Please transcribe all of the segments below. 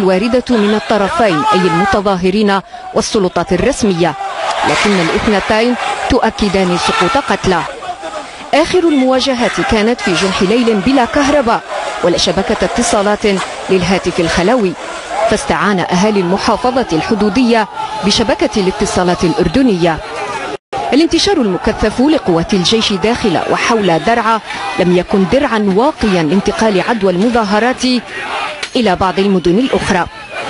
الواردة من الطرفين أي المتظاهرين والسلطات الرسمية، لكن الاثنتين تؤكدان سقوط قتلى. آخر المواجهات كانت في جنح ليل بلا كهرباء ولا شبكة اتصالات للهاتف الخلوي، فاستعان أهالي المحافظة الحدودية بشبكة الاتصالات الأردنية. الانتشار المكثف لقوات الجيش داخل وحول درعا لم يكن درعا واقيا لانتقال عدوى المظاهرات إلى بعض المدن الأخرى.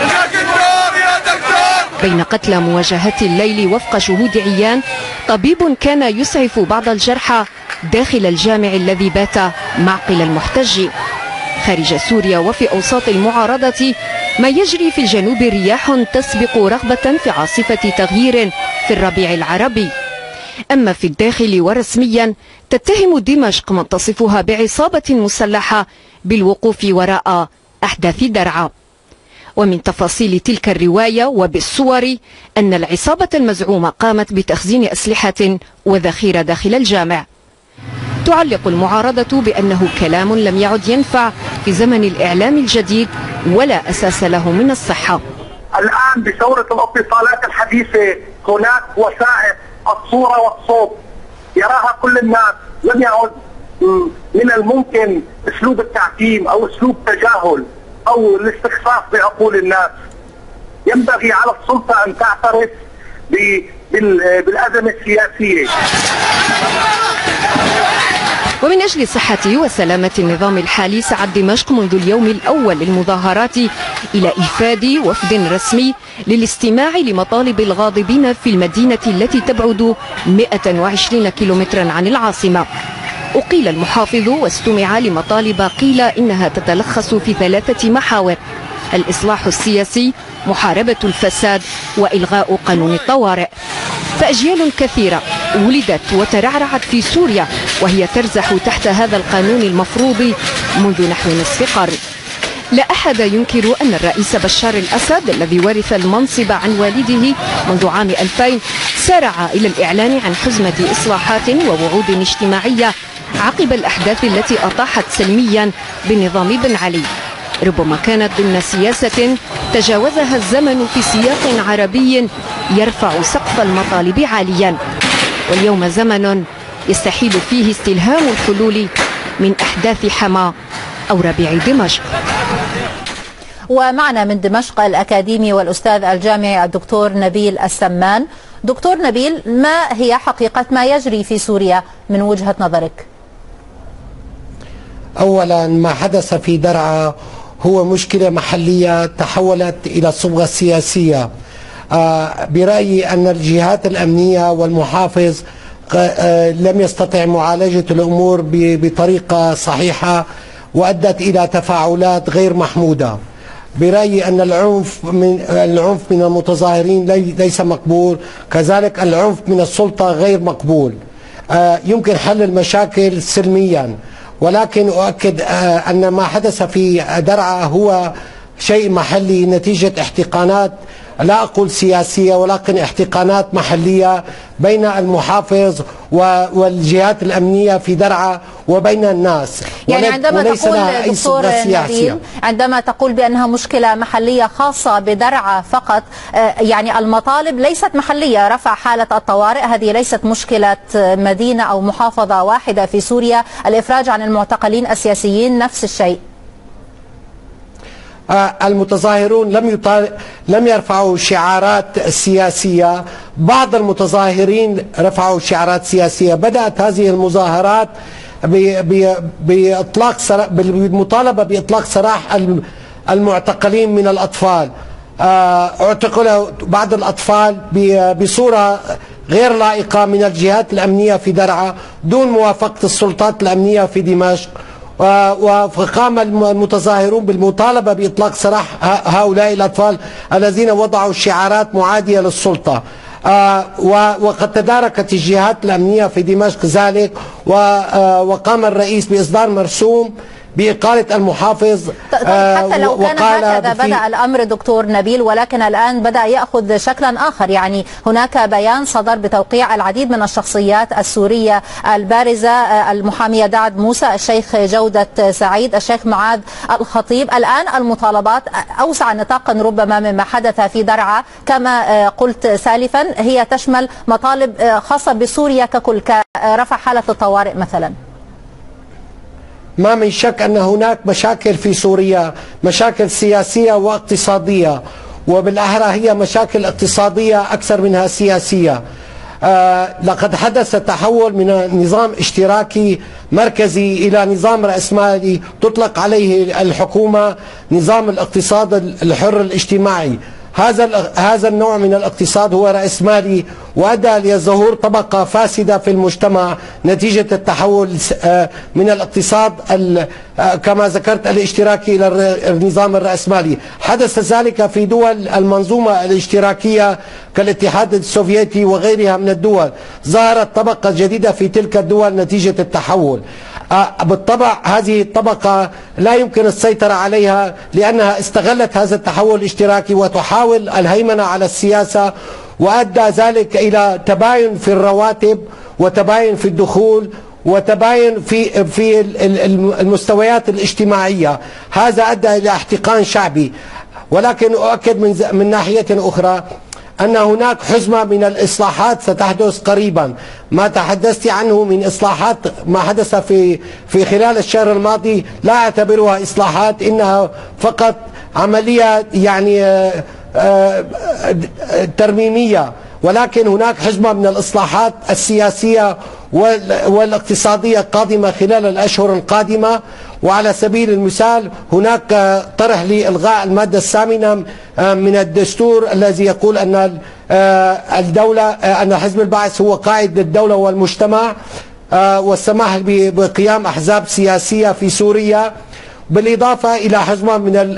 بين قتلى مواجهات الليل وفق شهود عيان، طبيب كان يسعف بعض الجرحى داخل الجامع الذي بات معقل المحتج. خارج سوريا وفي أوساط المعارضة ما يجري في الجنوب رياح تسبق رغبة في عاصفة تغيير في الربيع العربي. أما في الداخل ورسميا تتهم دمشق من تصفها بعصابة مسلحة بالوقوف وراء أحداث درعا. ومن تفاصيل تلك الرواية وبالصور أن العصابة المزعومة قامت بتخزين أسلحة وذخيرة داخل الجامع. تعلق المعارضة بأنه كلام لم يعد ينفع في زمن الإعلام الجديد ولا أساس له من الصحة. الآن بثورة الاتصالات الحديثة هناك وسائل الصورة والصوت يراها كل الناس، لم يعد من الممكن أسلوب التعتيم أو أسلوب تجاهل أو الاستخفاف بعقول الناس. ينبغي على السلطة أن تعترف بالأزمة السياسية. ومن أجل صحة وسلامة النظام الحالي سعت دمشق منذ اليوم الأول للمظاهرات إلى إيفاد وفد رسمي للاستماع لمطالب الغاضبين في المدينة التي تبعد 120 كيلومترا عن العاصمة. أقيل المحافظ واستمع لمطالب قيل إنها تتلخص في 3 محاور: الإصلاح السياسي، محاربة الفساد، وإلغاء قانون الطوارئ. فأجيال كثيرة ولدت وترعرعت في سوريا وهي ترزح تحت هذا القانون المفروض منذ نحو نصف قرن. لا أحد ينكر أن الرئيس بشار الأسد الذي ورث المنصب عن والده منذ عام 2000 سارع إلى الإعلان عن حزمة إصلاحات ووعود اجتماعية عقب الأحداث التي أطاحت سلميا بنظام بن علي. ربما كانت ضمن سياسة تجاوزها الزمن في سياق عربي يرفع سقف المطالب عاليا، واليوم زمن يستحيل فيه استلهام الحلول من أحداث حما أو ربيع دمشق. ومعنا من دمشق الأكاديمي والأستاذ الجامعي الدكتور نبيل السمان. دكتور نبيل، ما هي حقيقة ما يجري في سوريا من وجهة نظرك؟ أولا، ما حدث في درعا هو مشكلة محلية تحولت إلى صبغة سياسية. برأيي أن الجهات الأمنية والمحافظ لم يستطع معالجة الأمور بطريقة صحيحة وأدت إلى تفاعلات غير محمودة. برأيي أن العنف من المتظاهرين ليس مقبول، كذلك العنف من السلطة غير مقبول. يمكن حل المشاكل سلميا، ولكن أؤكد أن ما حدث في درعا هو شيء محلي نتيجة احتقانات، لا أقول سياسية ولكن احتقانات محلية بين المحافظ والجهات الأمنية في درعا وبين الناس. يعني عندما تقول دكتور نبيل، عندما تقول بأنها مشكلة محلية خاصة بدرعا فقط، يعني المطالب ليست محلية. رفع حالة الطوارئ هذه ليست مشكلة مدينة أو محافظة واحدة في سوريا. الإفراج عن المعتقلين السياسيين نفس الشيء. المتظاهرون لم يرفعوا شعارات سياسية. بعض المتظاهرين رفعوا شعارات سياسية. بدأت هذه المظاهرات بالمطالبة بإطلاق سراح المعتقلين من الأطفال. اعتقل بعض الأطفال بصورة غير لائقة من الجهات الأمنية في درعا دون موافقة السلطات الأمنية في دمشق، وقام المتظاهرون بالمطالبة بإطلاق سراح هؤلاء الأطفال الذين وضعوا شعارات معادية للسلطة. وقد تداركت الجهات الأمنية في دمشق ذلك، وقام الرئيس بإصدار مرسوم بإقالة المحافظ. حتى لو كان هكذا بدأ الأمر دكتور نبيل، ولكن الآن بدأ يأخذ شكلا آخر. يعني هناك بيان صدر بتوقيع العديد من الشخصيات السورية البارزة، المحامية دعد موسى، الشيخ جودة سعيد، الشيخ معاذ الخطيب. الآن المطالبات أوسع نطاقا ربما مما حدث في درعا، كما قلت سالفا هي تشمل مطالب خاصة بسوريا ككل، كرفع حالة الطوارئ مثلا. ما من شك أن هناك مشاكل في سوريا، مشاكل سياسية واقتصادية، وبالأحرى هي مشاكل اقتصادية أكثر منها سياسية. لقد حدث تحول من نظام اشتراكي مركزي إلى نظام رأسمالي تطلق عليه الحكومة نظام الاقتصاد الحر الاجتماعي. هذا النوع من الاقتصاد هو رأسمالي، وأدى لظهور طبقة فاسدة في المجتمع نتيجة التحول من الاقتصاد كما ذكرت الاشتراكي إلى النظام الرأسمالي. حدث ذلك في دول المنظومة الاشتراكية كالاتحاد السوفيتي وغيرها من الدول، ظهرت طبقة جديدة في تلك الدول نتيجة التحول. بالطبع هذه الطبقة لا يمكن السيطرة عليها، لأنها استغلت هذا التحول الاشتراكي وتحاول الهيمنة على السياسة، وأدى ذلك إلى تباين في الرواتب وتباين في الدخول وتباين في المستويات الاجتماعية. هذا أدى إلى احتقان شعبي. ولكن أؤكد من ناحية أخرى أن هناك حزمة من الإصلاحات ستحدث قريبا. ما تحدثت عنه من إصلاحات ما حدث في خلال الشهر الماضي لا أعتبرها إصلاحات، إنها فقط عملية يعني ترميمية، ولكن هناك حزمة من الإصلاحات السياسية والاقتصادية قادمة خلال الأشهر القادمة. وعلى سبيل المثال هناك طرح لإلغاء المادة الثامنة من الدستور الذي يقول أن الدولة أن حزب البعث هو قائد للدولة والمجتمع، والسماح بقيام أحزاب سياسية في سوريا، بالإضافة إلى حزمة من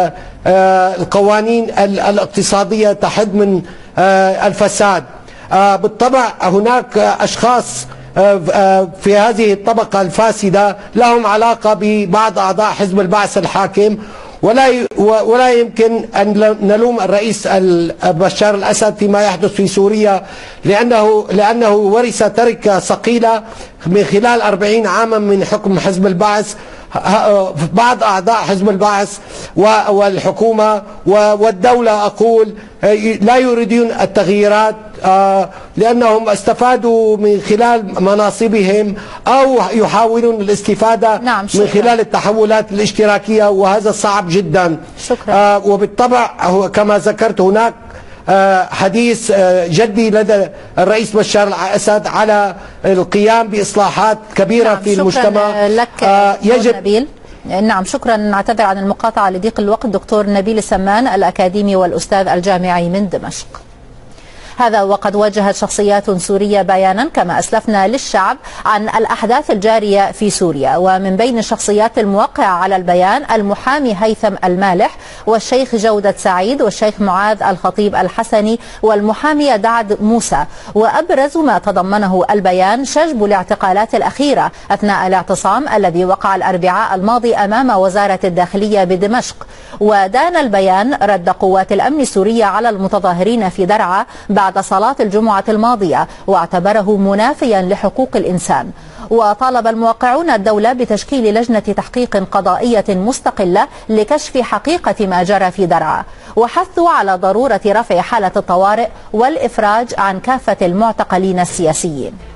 القوانين الاقتصادية تحد من الفساد. بالطبع هناك أشخاص في هذه الطبقة الفاسدة لهم علاقة ببعض أعضاء حزب البعث الحاكم، ولا يمكن أن نلوم الرئيس بشار الأسد فيما يحدث في سوريا، لأنه ورث تركة ثقيلة من خلال 40 عاما من حكم حزب البعث. بعض أعضاء حزب البعث والحكومة والدولة أقول لا يريدون التغييرات، لأنهم استفادوا من خلال مناصبهم أو يحاولون الاستفادة من خلال التحولات الاشتراكية، وهذا صعب جدا. شكرا. وبالطبع كما ذكرت هناك حديث جدي لدى الرئيس بشار الأسد على القيام بإصلاحات كبيرة في المجتمع. شكرا لك يجب نبيل. نعم شكرا. نعتذر عن المقاطعة لضيق الوقت. دكتور نبيل السمان الأكاديمي والأستاذ الجامعي من دمشق. هذا وقد وجهت شخصيات سورية بيانا كما أسلفنا للشعب عن الأحداث الجارية في سوريا، ومن بين الشخصيات الموقعة على البيان المحامي هيثم المالح والشيخ جودة سعيد والشيخ معاذ الخطيب الحسني والمحامية دعد موسى. وأبرز ما تضمنه البيان شجب الاعتقالات الأخيرة أثناء الاعتصام الذي وقع الأربعاء الماضي أمام وزارة الداخلية بدمشق. ودان البيان رد قوات الأمن السورية على المتظاهرين في درعا بعد صلاة الجمعة الماضية، واعتبره منافيا لحقوق الإنسان. وطالب الموقعون الدولة بتشكيل لجنة تحقيق قضائية مستقلة لكشف حقيقة ما جرى في درعا، وحثوا على ضرورة رفع حالة الطوارئ والإفراج عن كافة المعتقلين السياسيين.